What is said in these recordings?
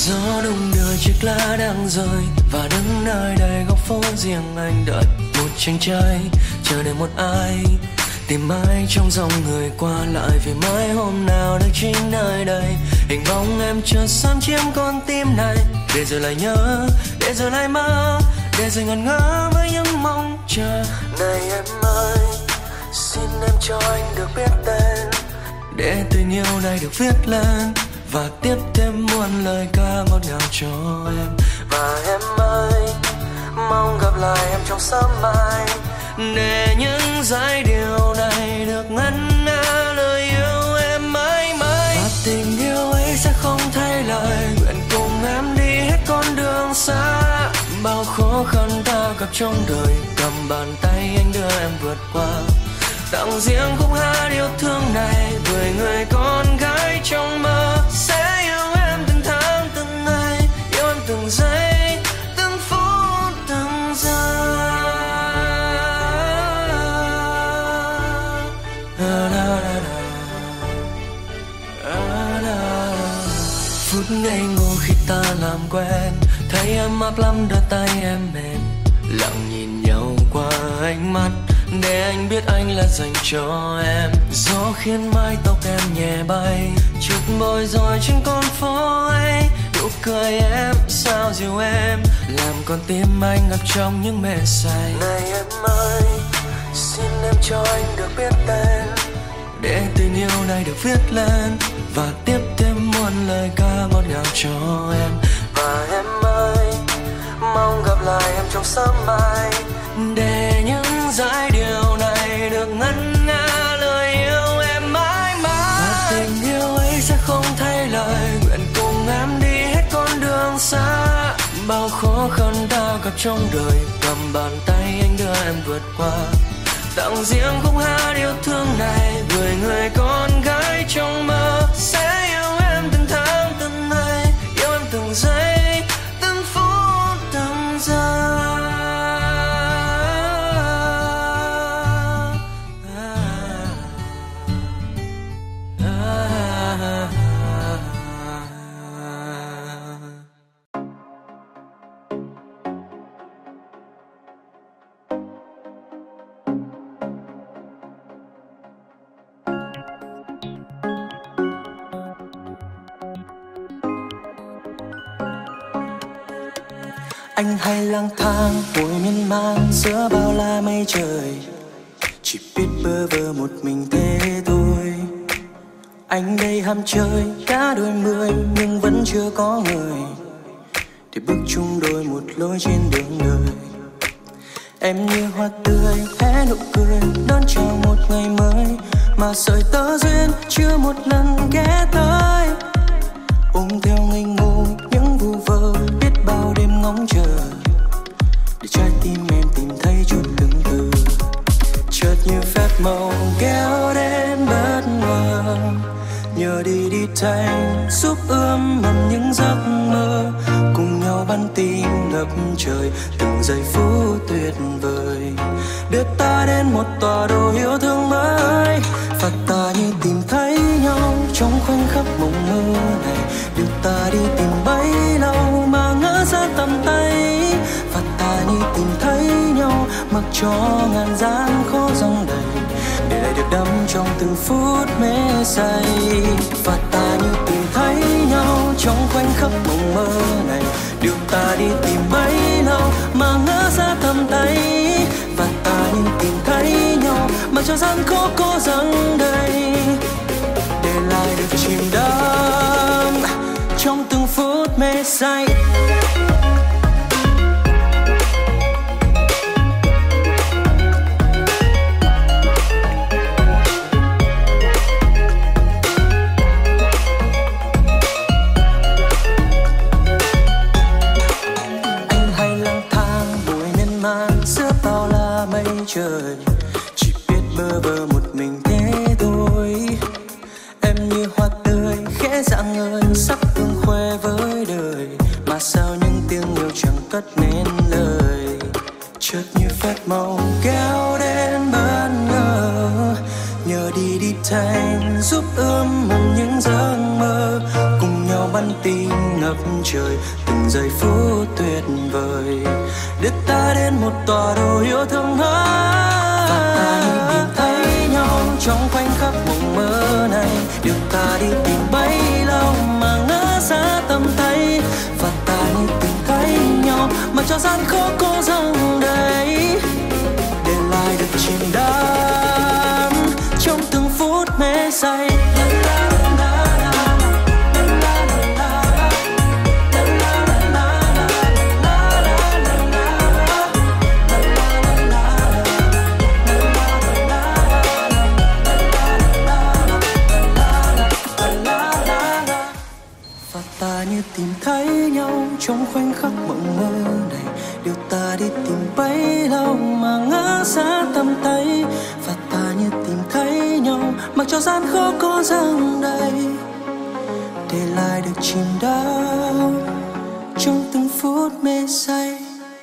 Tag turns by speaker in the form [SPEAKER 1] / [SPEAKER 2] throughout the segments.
[SPEAKER 1] Gió đung đưa chiếc lá đang rơi và đứng nơi đây góc phố riêng anh đợi một chàng trai, chờ đợi một ai, tìm ai trong dòng người qua lại vì mới hôm nào được chính nơi đây. Hình bóng em chợt xoắn chiếm con tim này, để rồi lại nhớ, để rồi lại mơ, để rồi ngẩn ngơ với những mong chờ. Này em ơi, xin em cho anh được biết tên, để tình yêu này được viết lên và tiếp thêm muôn lời ca ngọt ngào cho em. Và em ơi, mong gặp lại em trong sớm mai, để những giai điệu này được ngân nga lời yêu em mãi mãi. Và tình yêu ấy sẽ không thay lời, nguyện cùng em đi hết con đường xa. Bao khó khăn ta gặp trong đời, cầm bàn tay anh đưa em vượt qua. Tặng riêng khúc hát yêu thương này gửi người con gái trong mơ. Sẽ yêu em từng tháng từng ngày, yêu em từng giây, từng phút từng giờ. Phút ngây ngô khi ta làm quen, thấy em áp lắm đôi tay em mềm, lặng nhìn nhau qua ánh mắt, để anh biết anh là dành cho em. Gió khiến mái tóc em nhẹ bay, chút bối rối trên con phố ấy. Nụ cười em sao dịu em, làm con tim anh ngập trong những mê say. Này em ơi, xin em cho anh được biết tên, để tình yêu này được viết lên và tiếp thêm muôn lời ca ngọt ngào cho em. Và em ơi, mong gặp lại em trong sớm mai, để những giai điệu này được ngân nga lời yêu em mãi mãi. Và tình yêu ấy sẽ không thay lời, nguyện cùng em đi hết con đường xa. Bao khó khăn ta gặp trong đời, cầm bàn tay anh đưa em vượt qua. Tặng riêng khúc hát yêu thương này gửi người con gái trong mơ. Sẽ yêu em từng tháng từng ngày, yêu em từng giây, từng phút từng giờ.
[SPEAKER 2] Anh hay lang thang hồi miên man giữa bao la mây trời, chỉ biết bơ vơ một mình thế thôi. Anh đây ham chơi cả đôi mươi nhưng vẫn chưa có người để bước chung đôi một lối trên đường đời. Em như hoa tươi hé nụ cười đón chào một ngày mới, mà sợi tơ duyên chưa một lần ghé tới. Ôm theo ngây ngô những vu vơ biết bao đêm ngóng chờ, để trái tim em tìm thấy chút lưng từ. Chợt như phép màu kéo đến bất ngờ, nhờ đi thành giúp ươm mầm những giấc mơ. Cùng nhau bắn tim ngập trời từng giây phút tuyệt vời, đưa ta đến một tòa đô yêu thương mới. Và ta như tìm thấy nhau trong khoảnh khắc mộng mơ này, đưa ta đi tìm bấy lâu mà ngỡ ra tầm tay. Và ta như tìm thấy nhau mặc cho ngàn gian khó dòng đầy, để lại được đắm trong từng phút mê say. Và ta như tìm thấy nhau trong khoảnh khắc mộng mơ này, đưa ta đi tìm bấy lâu mà ngỡ ra tầm tay. Và ta như tìm thấy nhau mặc cho gian khó có dòng đầy, để lại được chìm đắm trong từng phút mê say. Anh hay lang thang bụi miên man giữa bao la mây trời, chỉ biết bơ vơ một mình thế thôi. Em như hoa tươi khẽ rạng ngời sắc hương khoe với đời, mà sao những tiếng yêu chẳng cất nên lời. Chợt như phép màu kéo đến bất ngờ, nhờ đi thành giúp ươm mầm những giấc mơ. Cùng nhau bắn tin ngập trời, từng giây phút tuyệt vời đưa ta đến một tòa đô yêu thương hơn. Và ta đi tìm thấy nhau trong khoảnh khắc mộng mơ này, điều ta đi tìm bấy lâu mà ngỡ xa tầm tay. Và ta như tìm thấy nhau mà cho gian khó cố dâng đầy, để lại được chìm đắm trong từng phút mê say. Ta như tìm thấy nhau trong khoảnh khắc mộng mơ này, điều ta đi tìm bấy lâu mà ngỡ xa tầm tay. Và ta như tìm thấy nhau mặc cho gian khó có dâng đầy, để lại được chìm đắm trong từng phút mê say.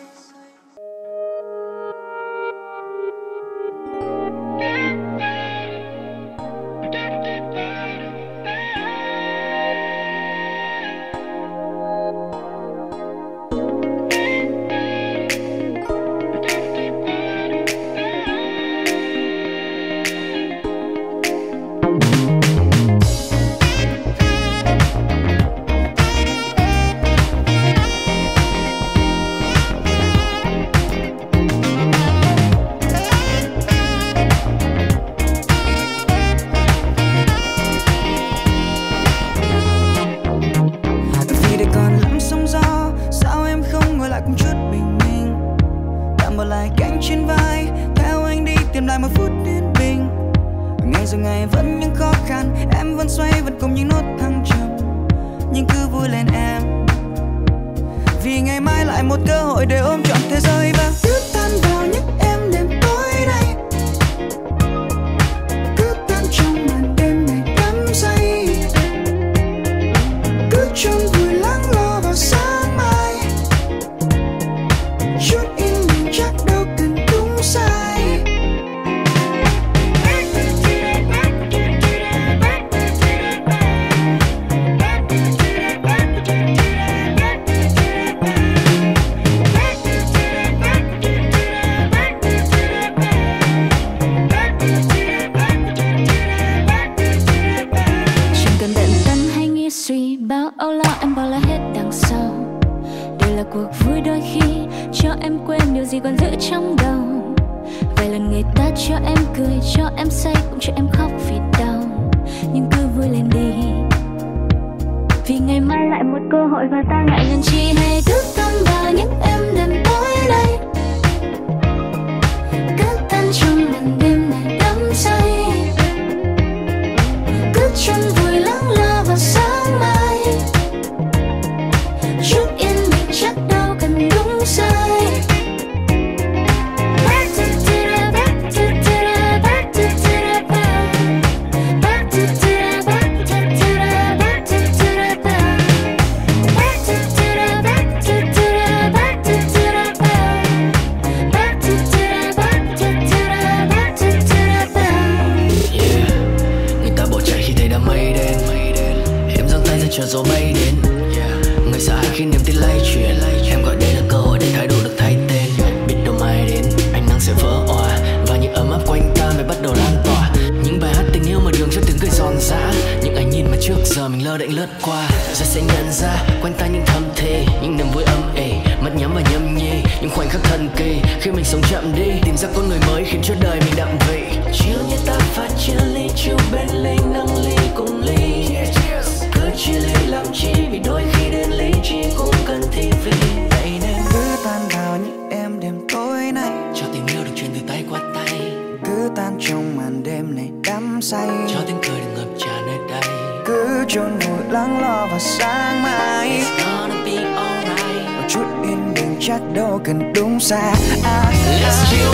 [SPEAKER 1] Let's chill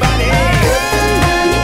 [SPEAKER 1] everybody.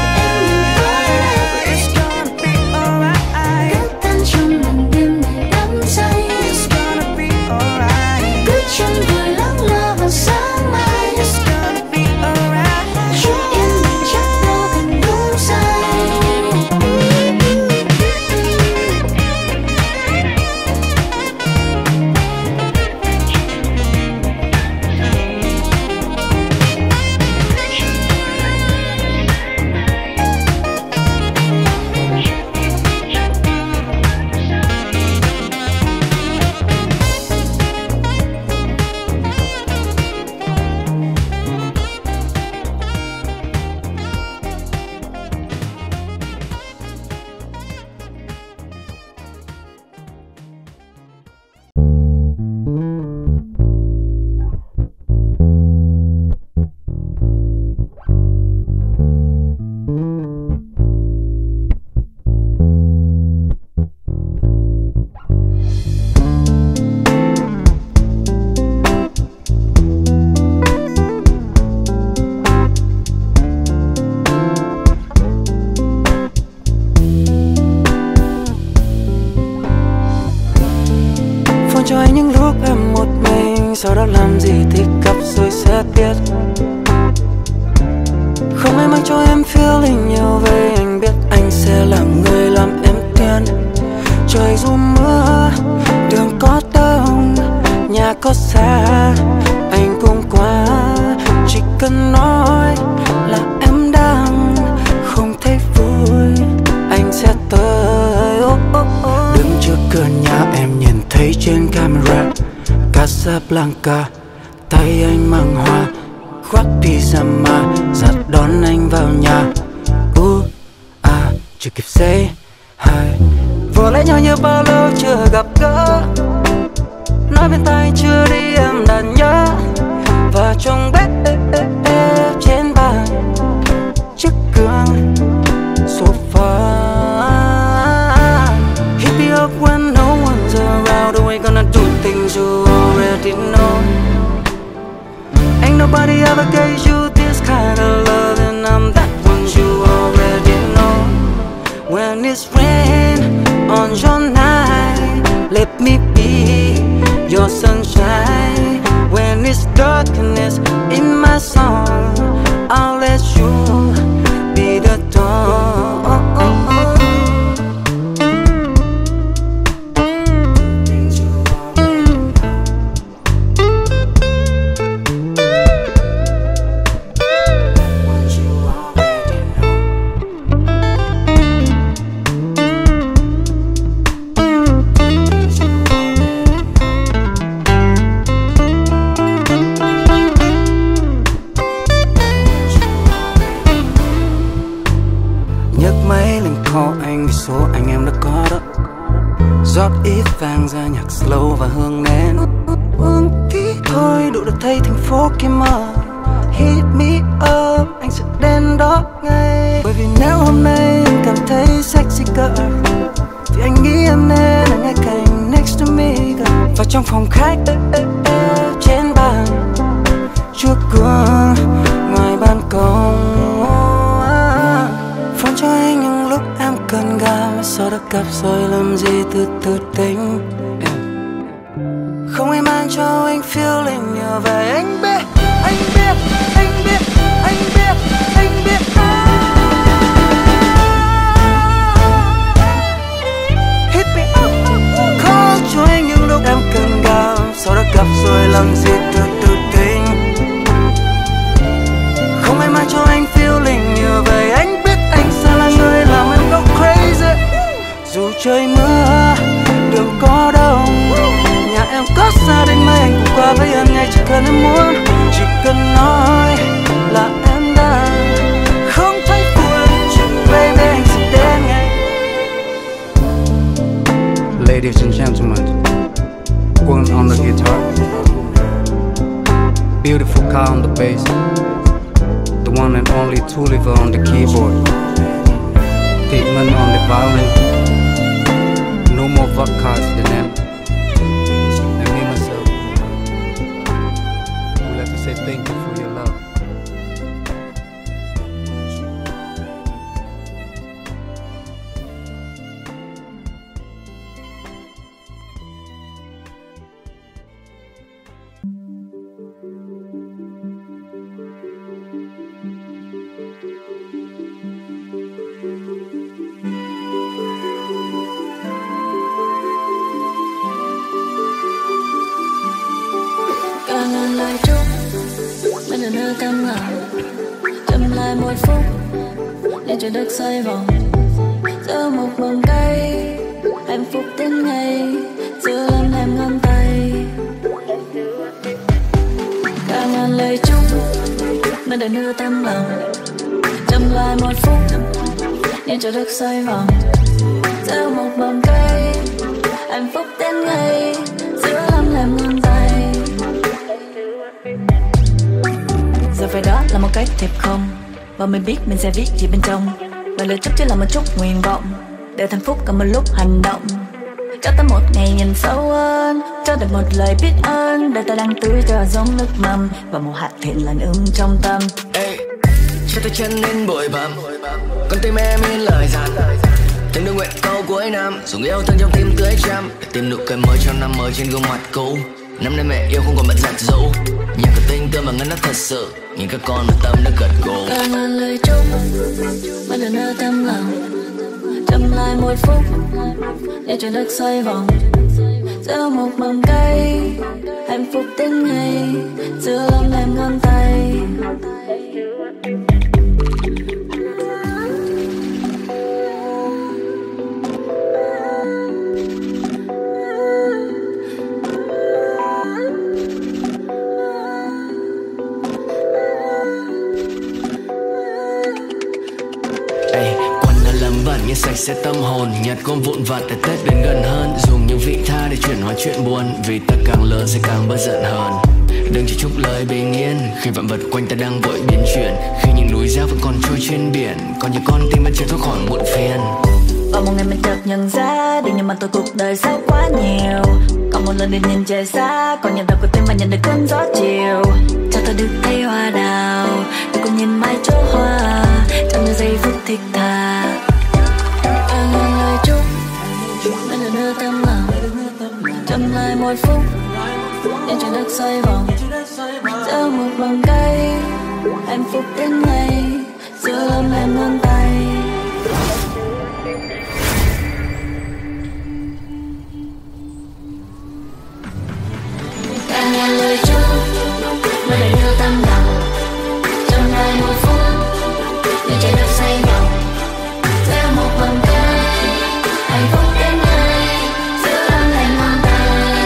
[SPEAKER 2] sau đó làm gì thì gặp rồi sẽ biết. Không ai mang cho em feeling nhiều về anh biết anh sẽ là người làm em tiên. Trời dù mưa, đường có đông, nhà có xa, anh cũng qua. Chỉ cần nói là em đang không thấy vui, anh sẽ tới. Đứng trước cửa nhà em nhìn thấy trên camera Casablanca, tay anh mang hoa, khoác pyjama, giặt đón anh vào nhà. Chưa kịp say hi, vừa lấy nhau như bao lâu chưa gặp gỡ. Nói bên tai chưa đi em đã nhớ. Và trong bếp trên bàn, chiếc gương sofa. Hit me up when no one's around. The way gonna do things you already know. Ain't nobody ever gave you this kind of love, and I'm that one you already know. When it's rain on your night, let me be your sunshine. When it's darkness in my song, I'll let you be the dawn. Số anh em đã có đó, rót ít vang ra nhạc slow và hương nén. Uống tí thôi đủ để thấy thành phố kia mơ. Hit me up, anh sẽ đến đó ngay. Bởi vì nếu hôm nay anh cảm thấy sexy girl, thì anh nghĩ em nên ở ngay cạnh next to me girl. Và trong phòng khách trên bàn, trước cửa ngoài ban công, phone cho anh những lúc em cần gặp. Sau đó gặp rồi làm gì từ từ tính. Không ai mang cho anh feeling nhiều về anh biết, anh biết, anh biết, anh biết, anh biết. Hit me up, call cho anh những lúc em cần gặp. Sau đó gặp rồi làm gì từ từ tính. Không ai mang cho anh feeling nhiều về anh biết anh sẽ là người làm em go crazy. Dù trời mưa, đường có đông, nhà em có gia đình mà anh cũng qua với em ngay. Chỉ cần em muốn, chỉ cần nói là em đang không thấy buồn, baby anh sẽ đến ngay.
[SPEAKER 3] Ladies and gentlemen, Quân on the guitar, Beautiful Car on the bass, the one and only Tuliver on the keyboard, Pigman on the violin. No more vodkas than them. And me myself, would like to say thank you for your love.
[SPEAKER 4] Cam ngào chậm lại một phút để trời đất xoay vòng, giơ một vòng cây hạnh phúc đến ngày giữa lem lem ngón tay. Cả ngàn lời chúc nơi đời đưa tâm lòng, chậm lại một phút để trời đất xoay vòng, giơ một vòng cây hạnh phúc đến ngày giữa lem lem ngón tay. Giờ phải đó là một cái thiệp không, và mình biết mình sẽ viết gì bên trong. Và lời chúc chỉ là một chút nguyện vọng, để hạnh phúc cả một lúc hành động. Cho ta một ngày nhìn sâu hơn, cho được một lời biết ơn, để ta đang tưới cho giống nước mầm và một hạt thiện lành trong tâm.
[SPEAKER 1] Ê, cho tôi chân nên bội bẩm, con tim em in lời dặn. Từng đôi nguyện câu cuối năm, dùng yêu thương trong tim tưới trăm, để tìm nụ cười mới cho năm mới trên gương mặt cũ. Năm nay mẹ yêu không còn bận giặt giũ, nhà cửa tinh tươm và ngăn nắp thật sự, nhìn các con mà tâm đã gật gù.
[SPEAKER 4] Cả ngàn lời chúc vẫn là nơi tâm lòng, chậm lại một phút để trời đất xoay vòng. Giữa một mầm cây hạnh phúc đến ngày, giữa lắm em ngón tay.
[SPEAKER 1] Như sạch sẽ tâm hồn, nhặt gom vụn vặt để Tết đến gần hơn. Dùng những vị tha để chuyển hóa chuyện buồn, vì ta càng lớn sẽ càng bớt giận hờn. Đừng chỉ chúc lời bình yên khi vạn vật quanh ta đang vội biến chuyển. Khi những núi rác vẫn còn trôi trên biển, còn những con tim vẫn chưa thoát khỏi muộn phiền.
[SPEAKER 4] Và một ngày mình chợt nhận ra điều nhưng mà tôi cuộc đời sao quá nhiều. Còn một lần được nhìn trời xa, còn nhận đọc của tim và nhận được cơn gió chiều. Cho tôi được thấy hoa đào, để cùng nhìn mãi chỗ hoa trong những giây phút thích thà. Lời chúc vẫn là nơi tâm lòng, chậm lại một phút để trời đất xoay vòng. Giữa một vòng cây hạnh phúc đến ngày, giữa lắm em ngón tay. Càng ngàn lời chúc vẫn là nơi tâm lòng, chậm lại một phút để trời đất xoay vòng. Giữa một vòng cây hạnh phúc đến ngày, giữa lắm em ngón tay.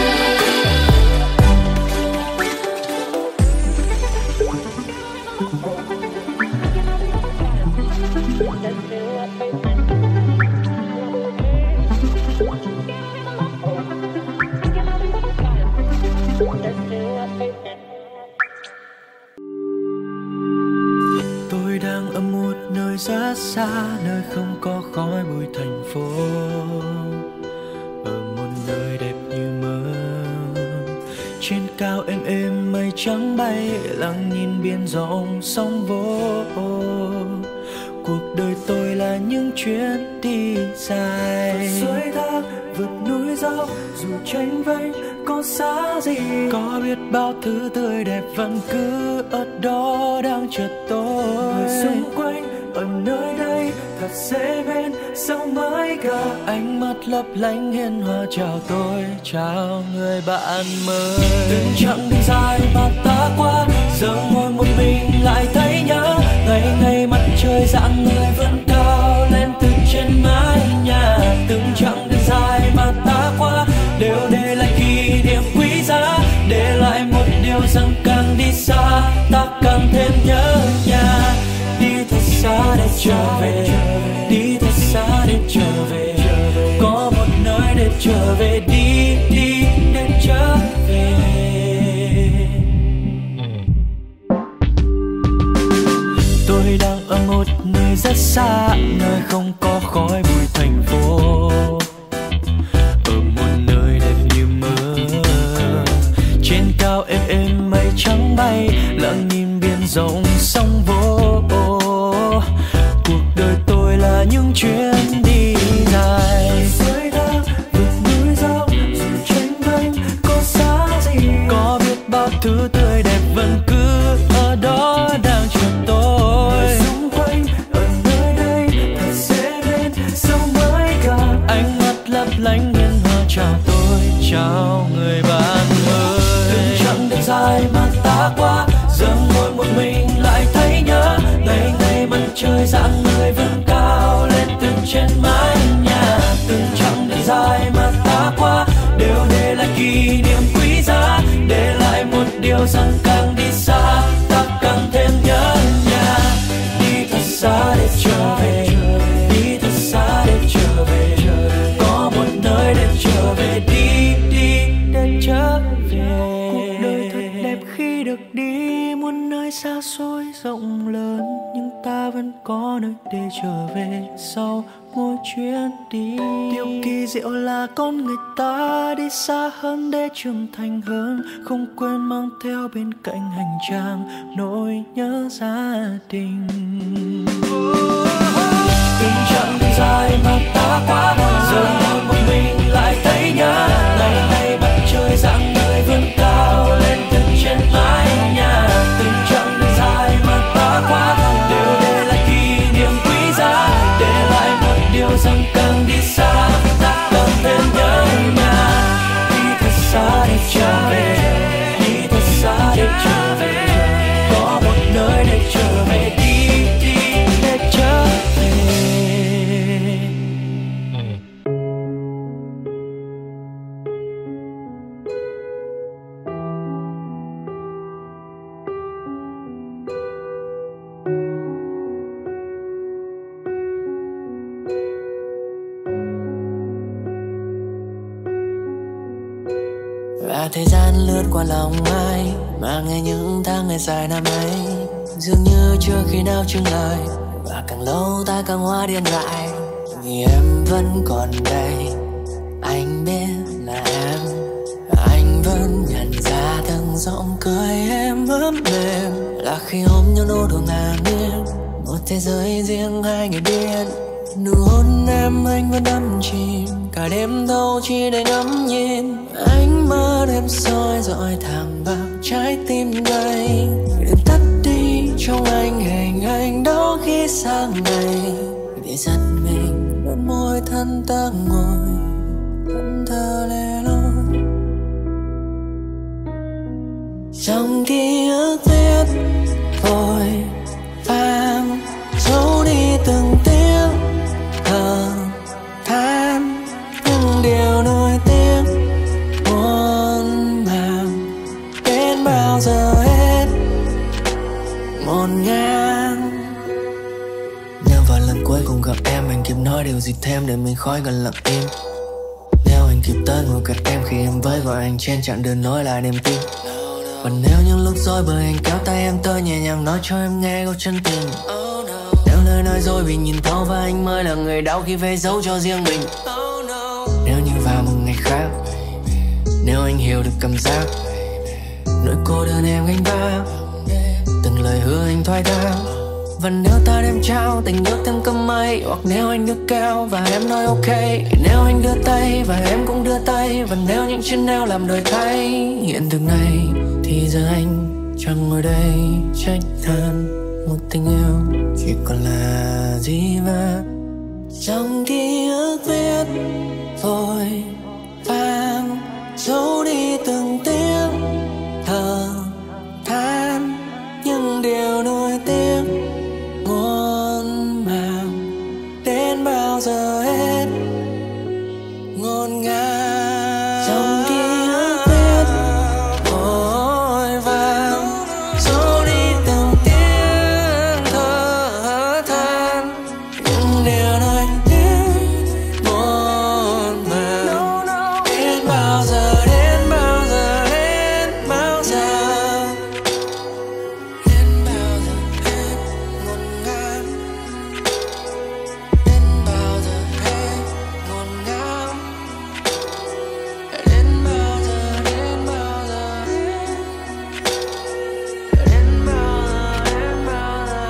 [SPEAKER 2] Tôi đang ở một nơi rất xa, nơi không có khói bụi thành phố, ở một nơi đẹp như mơ. Trên cao êm mây trắng bay, lặng nhìn biển rộng sóng vỗ. Cuộc đời tôi là những chuyến đi dài, suối thác vượt núi dốc, dù tranh vênh có xa gì, có biết bao thứ tươi đẹp vẫn cứ ở đó đang chờ tôi. Người xung quanh ở nơi đây thật dễ bên, sao mới cả ánh mắt lấp lánh hiền hòa chào tôi, chào người bạn mới. Từng chặng đường dài mà ta qua, giờ ngồi một mình lại thấy nhớ. Ngày ngày mặt trời dạng người vẫn cao lên từ trên mái nhà. Từng chặng đường dài mà ta qua đều để lại kỷ niệm quý giá, để lại một điều rằng càng đi xa ta càng thêm nhớ nhà. Đi thật xa để trở về, đi thật xa để trở về, có một nơi để trở về. Đi đi để trở về. Tôi đang ở một nơi rất xa, nơi không có khói bụi thành phố, ở một nơi đẹp như mơ. Trên cao êm mây trắng bay, lặng nhìn biển rộng sóng vỗ. Cuộc đời tôi là những chuyến đi dài, suối thác vượt núi dốc, dù tranh vênh có xa gì, có biết bao thứ tươi đẹp vẫn cứ ở đó đang chờ tôi. Xung quanh ở nơi đây thật dễ bên, sao mới cả ánh mắt lấp lánh hiền hòa chào tôi, chào người bạn mới. Từng chặng đường dài mà ta qua, giờ ngồi một mình lại thấy nhớ. Ngày ngày mặt trời dạng người vẫn cao lên từ trên mái nhà. Từng chặng đường dài mà ta qua đều để lại kỷ niệm quý giá, để lại một điều rằng càng đi xa ta càng thêm nhớ nhà. Đi thật xa để trở về, đi thật xa để trở về, có một nơi để trở về. Đi đi để trở về. Cuộc đời thật đẹp khi được đi muôn nơi xa xôi rộng lớn, nhưng ta vẫn có nơi để trở về sau mỗi chuyến đi. Điều kỳ diệu là con người ta đi xa hơn để trưởng thành hơn, không quên mang theo bên cạnh hành trang nỗi nhớ gia đình. Từng chặng đường dài mà ta qua, giờ ngồi một mình lại thấy nhớ. Ngày nay mặt trời dạng người vẫn cao
[SPEAKER 1] anh đi xa ta càng thêm nhớ nhà. Đi thật xa để trở về, đi thật xa để trở về, có một nơi để trở về. Đi đi để trở về.
[SPEAKER 2] Và thời gian lướt qua lòng ai mà nghe những tháng ngày dài năm ấy dường như chưa khi nào chững lại, và càng lâu ta càng hóa điên dại. Vì em vẫn còn đây, anh biết là em, anh vẫn nhận ra từng giọng cười em ấm mềm, là khi ôm nhau nỗi đùa ngàn nhiên, một thế giới riêng hai người điên. Nụ hôn em anh vẫn đắm chìm cả đêm thâu chỉ để ngắm nhìn ánh mắt em soi dọi thẳng vào trái tim này. Đừng tắt đi trong anh hình ảnh đó khi sang ngày, để giật mình bên môi thân ta ngồi thân thơ lẻ loi. Trong ký ức viết vội vàng giấu đi từng tiếng thở than, những điều nổi tiếng muôn màng đến bao giờ hết ngổn ngang. Nếu vào lần cuối cùng gặp em anh kịp nói điều gì thêm để mình khỏi gần lặng im. Nếu anh kịp tới ngồi cạnh em khi em với gọi anh trên chặng đường nối lại niềm tin. Và nếu những lúc dối bời anh kéo tay em tới nhẹ nhàng nói cho em nghe câu chân tình. Nếu lời nói dối bị nhìn thấu và anh mới là người đau khi phải giấu cho riêng mình. Nếu như vào một ngày khác, nếu anh hiểu được cảm giác nỗi cô đơn em gánh vác, từng lời hứa anh thoái thác. Và nếu ta đem trao tình yêu thêm cơm mây, hoặc nếu anh đưa cao và em nói ok, nếu anh đưa tay và em cũng đưa tay, và nếu những chân eo làm đổi thay hiện thực này, thì giờ anh chẳng ngồi đây trách than một tình yêu chỉ còn là dĩ vãng. Trong ký ức viết vội vàng giấu đi từng tiếng thở than, những điều nổi tiếng muôn màng đến bao giờ hết ngổn ngang. Trong ký ức viết vội vàng giấu đi từng tiếng thở than, những điều nổi tiếng muôn màng đến bao giờ, đến bao giờ, đến bao giờ, đến bao giờ hết ngổn ngang, đến bao giờ hết ngổn ngang, đến bao giờ, đến bao giờ hết, đến bao giờ, đến bao giờ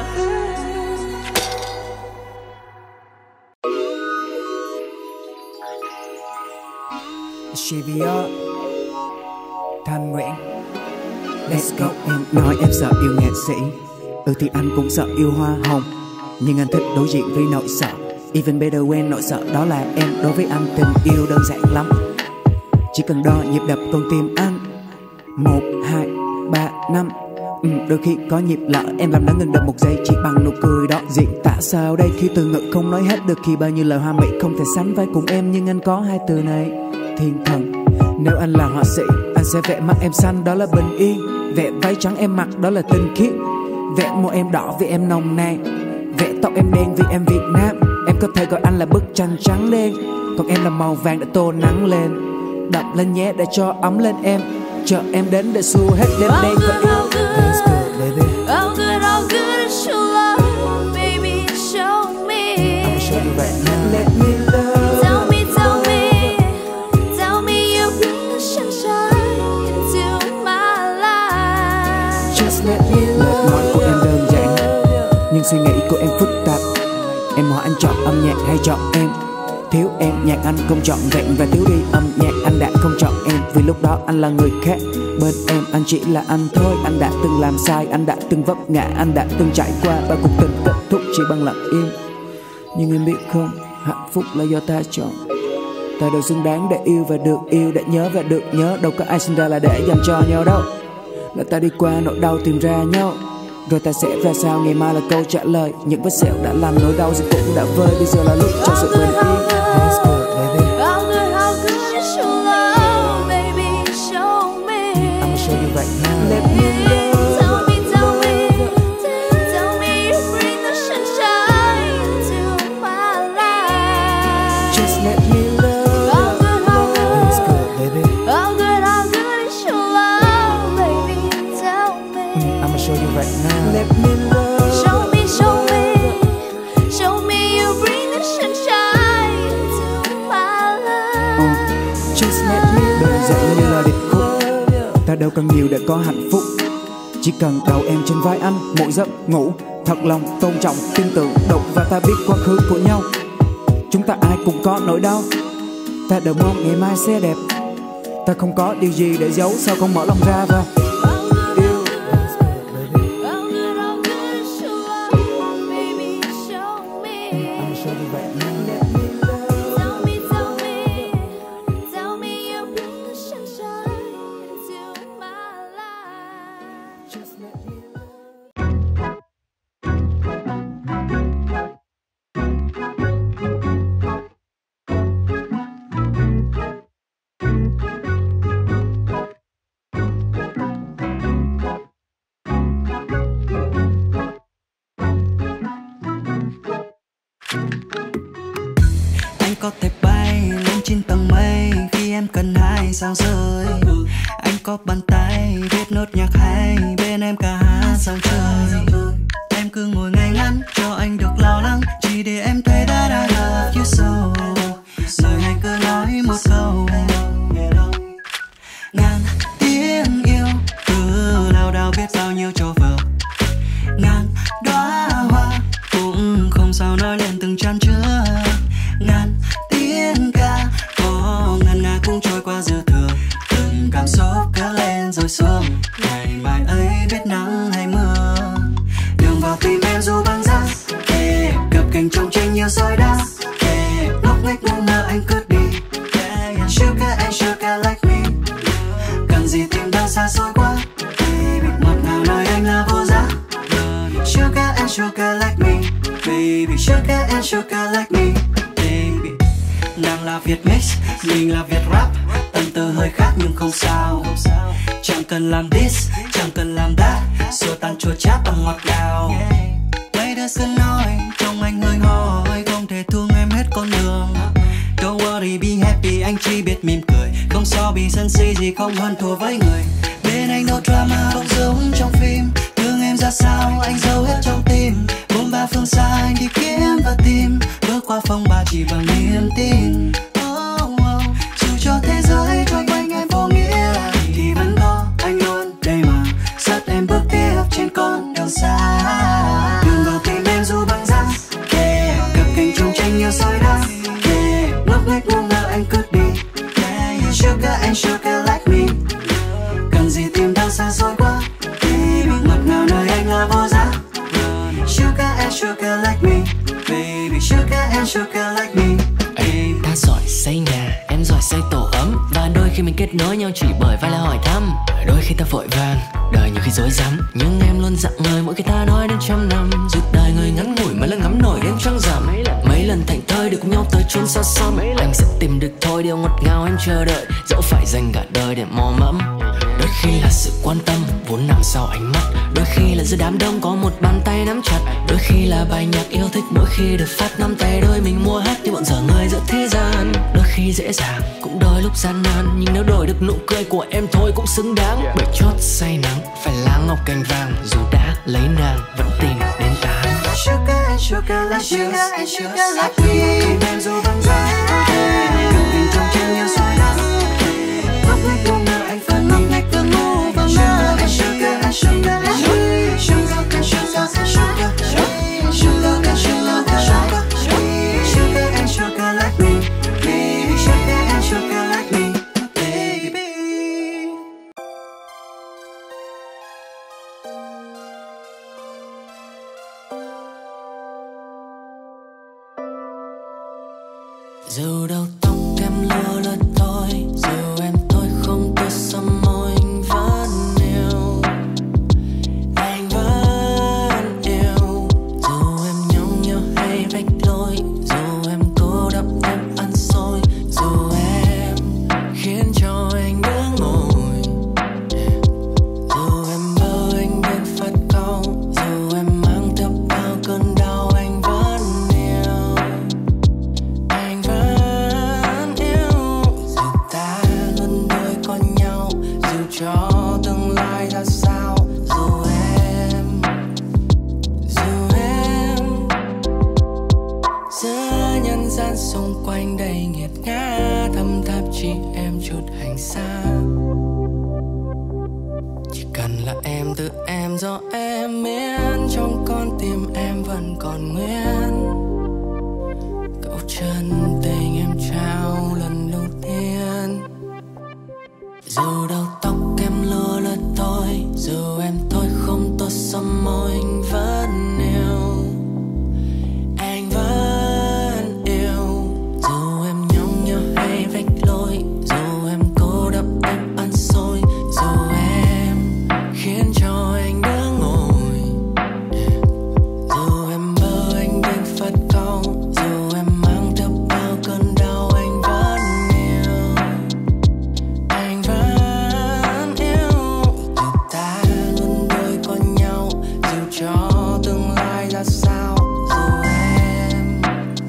[SPEAKER 2] hết.
[SPEAKER 5] Chivia Thanh Nguyễn. Let's go. Em nói em sợ yêu nghệ sĩ, thì anh cũng sợ yêu hoa hồng, nhưng anh thích đối diện với nỗi sợ. Even better when nỗi sợ đó là em. Đối với anh tình yêu đơn giản lắm, chỉ cần đo nhịp đập con tim anh 1, 2, 3, 5. Đôi khi có nhịp lỡ em làm nó ngừng đập một giây chỉ bằng nụ cười đó. Diễn tả sao đây khi từ ngữ không nói hết được, khi bao nhiêu lời hoa mỹ không thể sánh vai cùng em, nhưng anh có hai từ này: thiên thần. Nếu anh là họa sĩ, anh sẽ vẽ mắt em xanh, đó là bình yên. Vẽ váy trắng em mặc, đó là tinh khiết. Vẽ môi em đỏ vì em nồng nàn, vẽ tóc em đen vì em Việt Nam. Em có thể gọi anh là bức tranh trắng đen, còn em là màu vàng để tô nắng lên. Đậm lên nhé để cho ấm lên em, chờ em đến để xua hết đêm đen và yêu. Let's go baby.
[SPEAKER 4] How good is your love, baby, show me.
[SPEAKER 5] I'ma show you right now. Let me love.
[SPEAKER 4] Tell me, tell me you bring the sunshine into my life.
[SPEAKER 5] Just let me love. Lời nói của em đơn giản, nhưng suy nghĩ của em phức tạp. Em hỏi anh chọn âm nhạc hay chọn em? Thiếu em nhạc anh không trọn vẹn, và thiếu đi âm nhạc anh đã không chọn em. Vì lúc đó anh là người khác, bên em anh chỉ là anh thôi. Anh đã từng làm sai, anh đã từng vấp ngã, anh đã từng trải qua bao cuộc tình kết thúc chỉ bằng lặng im. Nhưng em biết không, Hạnh phúc là do ta chọn. Ta đều xứng đáng để yêu và được yêu, để nhớ và được nhớ. Đâu có ai sinh ra là để dành cho nhau đâu. Là ta đi qua nỗi đau tìm ra nhau, rồi ta sẽ ra sao ngày mai là câu trả lời. Những vết sẹo đã làm nỗi đau rồi cũng đã vơi. Bây giờ là lúc cho sự bình yên. Let's go, baby.
[SPEAKER 6] How good is your love, baby? Show me.
[SPEAKER 5] I'ma show you right now.
[SPEAKER 6] Let me tell me you bring the sunshine into my life.
[SPEAKER 5] Just let me love. Let's go, baby.
[SPEAKER 6] How good is your love, baby? Tell me.
[SPEAKER 5] I'ma show you right now. Let me love.
[SPEAKER 6] Show me you bring the sunshine into my life.
[SPEAKER 5] Just let me love. Đời dậy như là điệp khúc. Ta đâu cần nhiều để có hạnh phúc. Chỉ cần đầu em trên vai anh, mỗi giấc ngủ thật lòng tôn trọng, tin tưởng độc và ta biết quá khứ của nhau. Chúng ta ai cũng có nỗi đau. Ta đều mong ngày mai sẽ đẹp. Ta không có điều gì để giấu, sao không mở lòng ra và yêu.
[SPEAKER 6] How good is your love, baby? Show me.
[SPEAKER 5] I'ma show you right now.
[SPEAKER 6] Tell me you bring the sunshine into my life.
[SPEAKER 5] Just let me love.
[SPEAKER 2] Anh có thể bay lên trên tầng mây khi em cần hai sao rơi. Anh có bàn tay viết nốt nhạc hay, bên em ca hát sao trời. Em cứ ngồi ngay ngắn cho anh được lo lắng, chỉ để em thấy that I love you so. Rồi anh cứ nói một câu, ngàn tiếng yêu cứ lao đao biết bao nhiêu cho vừa. Ngàn đóa hoa cũng không sao nói lên từng chan chứa. Ngàn tiếng ca có ngàn ngà cũng trôi qua dư thừa. Từng cảm xúc cứ lên rồi xuống, ngày mai ấy biết nắng hay mưa. Đường vào tim em dù băng giá, cập cành trong tranh nhiều sỏi đá. Ngốc nghếch ngu ngơ anh cứ đi, sugar and sugar like me. Cần gì tìm đâu xa xôi quá, baby ngọt ngào nói anh là vô giá. Sugar and sugar like me, baby sugar and sugar like me, baby. Nàng là Việt mix, mình là Việt rap, tân từ hơi khác nhưng không sao. Chẳng cần làm this, chẳng cần làm that, xua tan chua chát bằng ngọt ngào. Mấy đứa cứ nói trong anh hơi hỏi, không thể thương em hết con đường. Don't worry be happy, anh chỉ biết mỉm cười, không so bị sân si gì không hơn thua với người. Bên anh no drama không giống trong phim, thương em ra sao anh giấu hết trong tim. Bốn ba phương xa anh đi kiếm và tìm, bước qua phong ba chỉ bằng niềm tin. Dù cho thế giới quanh quanh em vô nghĩa thì vẫn có anh luôn đây mà dắt em bước tiếp trên con đường xa. Đường vào tim em dù băng giá, cặp cành trong tranh nhiều sỏi đá. Ngốc nghếch ngu ngơ anh cứ đi, sugar and sugar like me. Cần gì tìm đâu xa xôi quá, baby ngọt ngào nơi anh là vô giá. Sugar and sugar like me, baby sugar and sugar like me.
[SPEAKER 1] Ta giỏi xây nhà, em giỏi xây tổ ấm, và đôi khi mình kết nối nhau chỉ bởi vai là hỏi thăm. Đôi khi ta vội vàng, đời nhiều khi rối rắm, nhưng em luôn dặn lời mỗi khi ta nói đến trăm năm. Dù đời người ngắn ngủi mà lần ngắm nổi đêm trăng rằm, mấy lần thành thơi được cùng nhau tới chốn xa xăm. Anh sẽ tìm được thôi điều ngọt ngào em chờ đợi, dẫu phải dành cả đời để mò mẫm. Đôi khi là sự quan tâm vốn nằm sau ánh mắt, đôi khi là giữa đám đông có một bàn tay nắm chặt, đôi khi là bài nhạc yêu thích mỗi khi được phát nắm tay đôi mình mua hát như bọn dở người giữa thế gian. Đôi khi dễ dàng cũng đôi lúc gian nan, nhưng nếu đổi được nụ cười của em thôi cũng xứng đáng. Bởi chót say nắng phải lá ngọc cành vàng, dù đã lấy nàng vẫn tìm đến tán.
[SPEAKER 2] Sugar and sugar like sugar and sugar like me. Em dù băng giá, cầm tình trong tranh nhiều sỏi đá. Ngốc nghếch ngu ngơ anh vẫn ngốc nghếch cứ ngu và mơ. Sugar and sugar and sugar and sugar and sugar and sugar sugar and sugar sugar and sugar like me, baby sugar and sugar like me, baby.
[SPEAKER 1] lừa lượt tôi. Dù em tôi không tôi sớm môi anh vẫn yêu. Anh vẫn yêu. Dù em nhông nhớ hay vạch lối, dù em cô đắp em ăn xôi, dù em khiến cho anh đứng ngồi, dù em bơ anh bên phát câu, dù em mang theo bao cơn đau, anh vẫn yêu. Anh vẫn yêu. Dù ta luôn đôi có nhau, dù cho tương lai ra sao, dù em giữa nhân gian xung quanh đầy nghiệt ngã, thâm tháp chỉ em chút hành xa. Chỉ cần là em tự em do em miễn, trong con tim em vẫn còn nguyên câu chân tình em trao lần đầu tiên. Dù đầu tóc em lừa lượt tôi, dù em thôi không tốt sớm môi anh vẫn yêu. Anh vẫn yêu. Dù em nhông nhớ hay vạch lối, dù em cô đắp em ăn xôi, dù em khiến cho anh đứng ngồi, dù em bơ anh bên phát câu, dù em mang theo bao cơn đau, anh vẫn yêu. Anh vẫn yêu. Dù ta luôn đôi có nhau, dù cho tương lai ra sao, dù em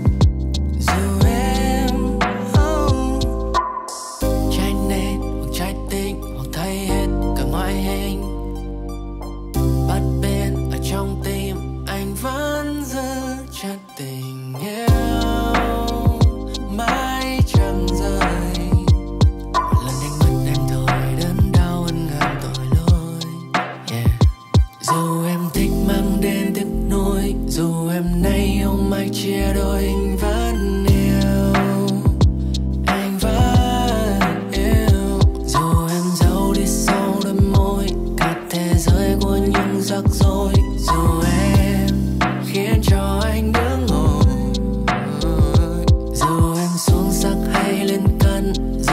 [SPEAKER 1] trái nên hoặc trái tim hoặc thấy hết cả ngoại hình, bất biến ở trong tim anh vẫn giữ chặt tình yêu mãi chẳng rời. Một lần anh mất em thôi đớn đau hơn ngàn tội lỗi. Dù em thích mang đến tiếc nuối, dù em nay yêu mai chia đôi, anh vẫn yêu. Anh vẫn yêu. Dù em giấu đi sau đôi môi cả thế giới của những rắc rối, dù em khiến cho anh đứng ngồi, dù em xuống sắc hay lên cân,